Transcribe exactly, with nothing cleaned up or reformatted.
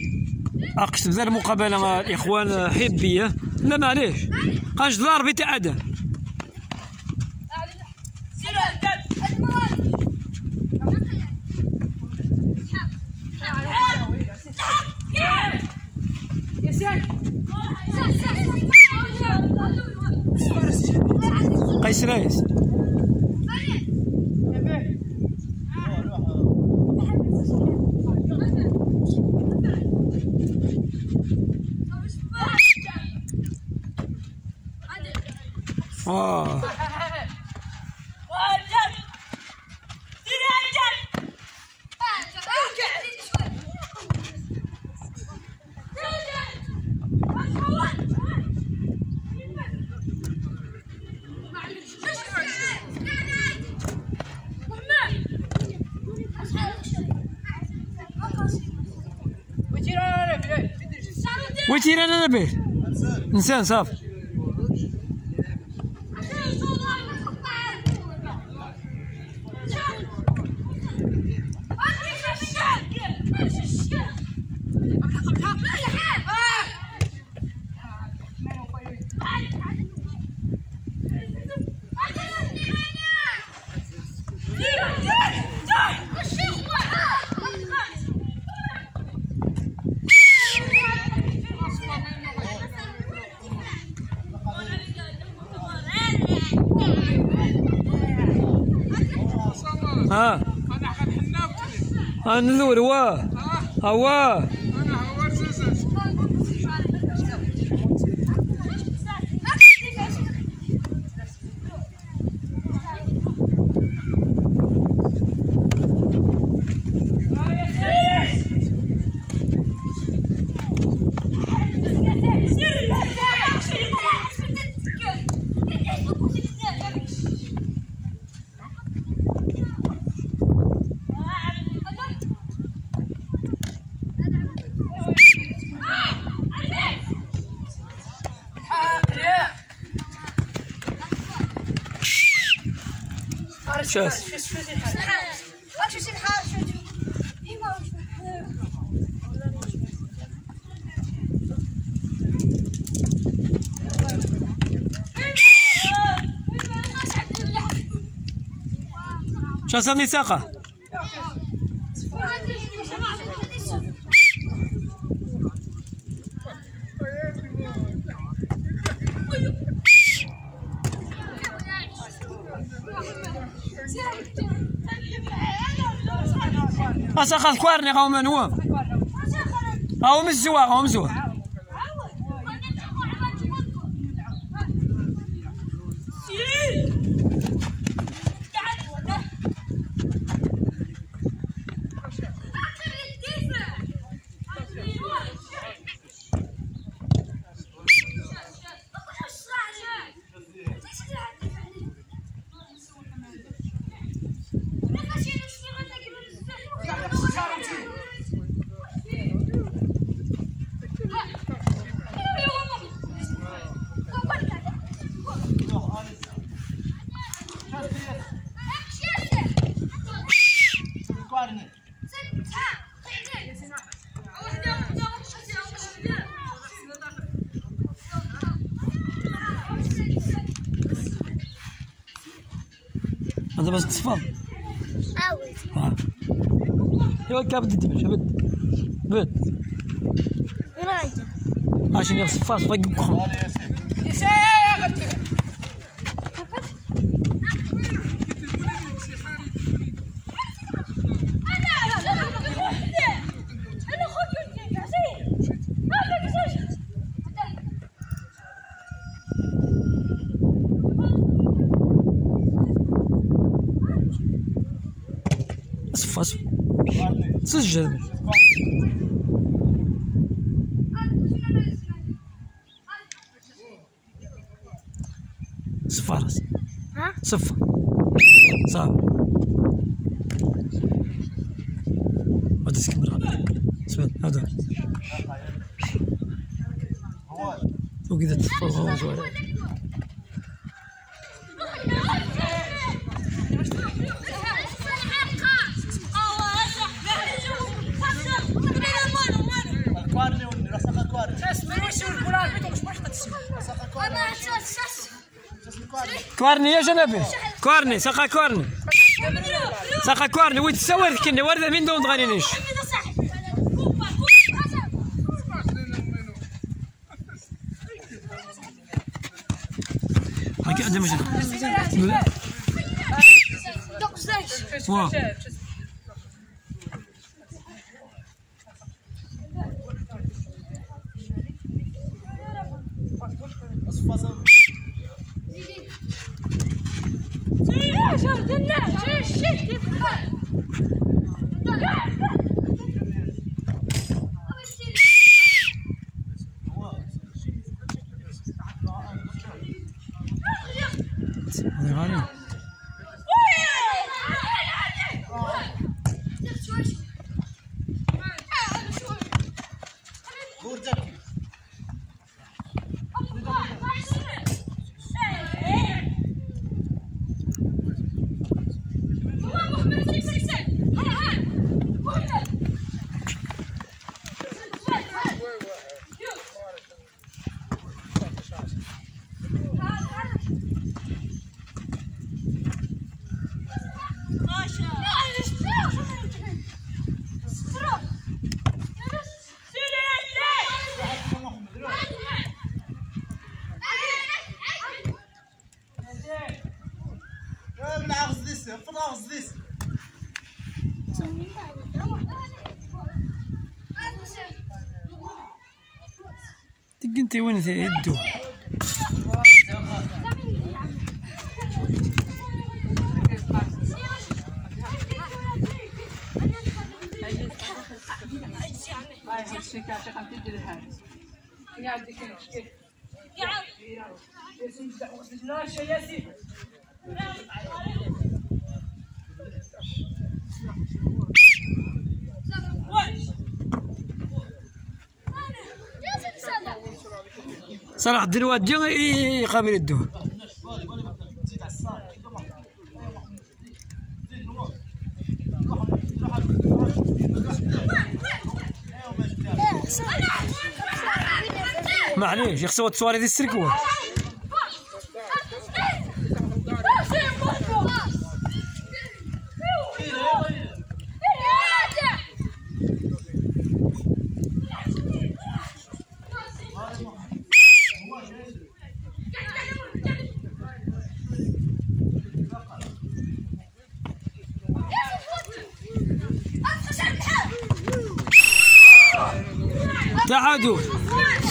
اقسم ذا المقابله الاخوان حبيه. لا معليش قاش دولار بيت ادم قيس رايس. اه ويتير انا نبيه انسان صافي. ها انا نذور واه هواه انا هوار زازاز شاس شاس النساقة أسخذ كوارني غاو منوم غاو مزوا غاو مزوا هذا بس تصفى ها ايوا كابد الدمج بد بد عشان يصفى صفى يقخم صفى صفى سجل صفى راس صفى صافي غادي تكمل غادي سمعت هذا وكذا تصفى هو زوين كوارني يا جنابي كوارني ساقا كوارني ساقا كوارني ويت تسوي كني ورد من دون تغنينيش هاكي عندنا مشكل واه انت وين يدو صلاح الدين واد يقابل يدوه معليش يخصو التصوير ديال السركوه تعادل.